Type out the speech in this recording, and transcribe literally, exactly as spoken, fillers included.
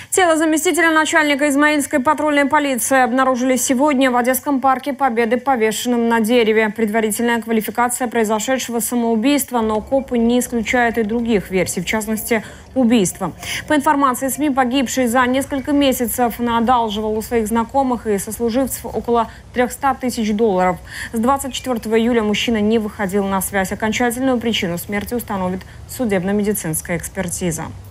Тело заместителя начальника Измаильской патрульной полиции обнаружили сегодня в Одесском парке Победы повешенным на дереве. Предварительная квалификация произошедшего самоубийства, но копы не исключают и других версий, в частности, убийства. По информации СМИ, погибший за несколько месяцев одалживал у своих знакомых и сослуживцев около трёхсот тысяч долларов. С двадцать четвёртого июля мужчина не выходил на связь. Окончательную причину смерти установит судебно-медицинская экспертиза.